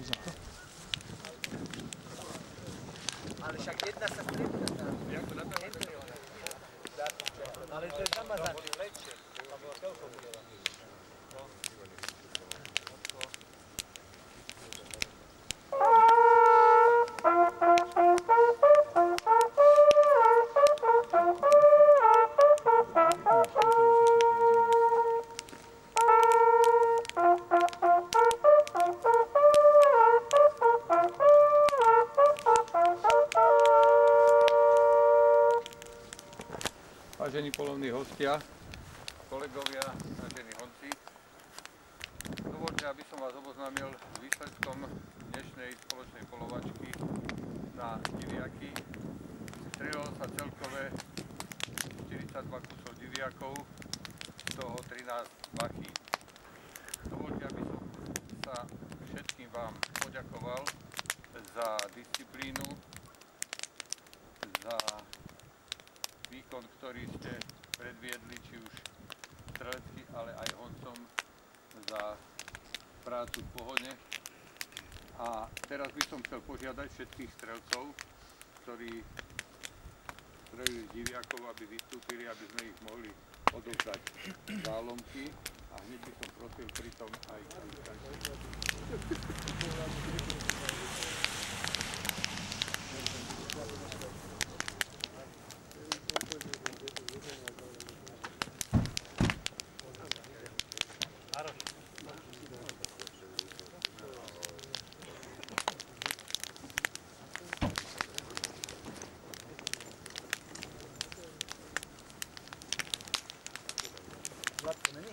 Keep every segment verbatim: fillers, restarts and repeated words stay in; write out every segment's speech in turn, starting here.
Ale však jedna sa stretla tam. Ale to je zamazané. Vážení polovní hostia, kolegovia, vážení honci, dovoľte, aby som vás oboznámil s výsledkom dnešnej spoločnej polovačky na diviaky. Strelilo sa celkové štyridsaťdva kusov diviakov, z toho trinásť bachí. Dovoľte, aby som sa všetkým vám poďakoval za disciplínu, za výkon, ktorý ste predviedli, či už strelecky, ale aj honcom, za prácu v pohode. A teraz by som chcel požiadať všetkých strelcov, ktorí strelili z diviakov, aby vystúpili, aby sme ich mohli odovzdať zálomky. A hneď by som prosil pritom aj Zlatko není?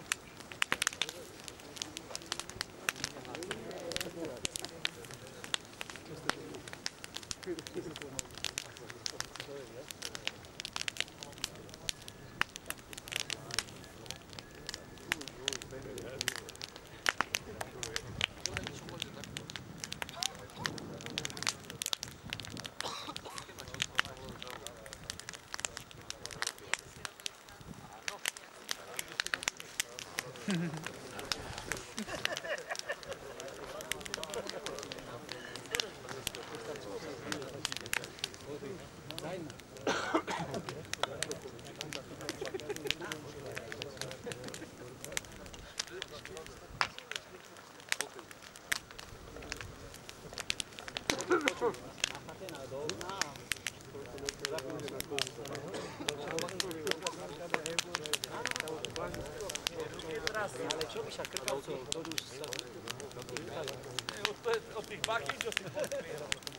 Ale čo by sa krkavcov, to už sa... Od tých bachí, čo si podpieral.